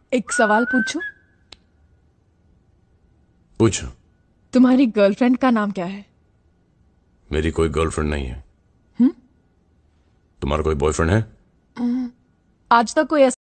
एक सवाल पूछूं? पूछो। तुम्हारी गर्लफ्रेंड का नाम क्या है? मेरी कोई गर्लफ्रेंड नहीं है। तुम्हारा कोई बॉयफ्रेंड है? आज तक कोई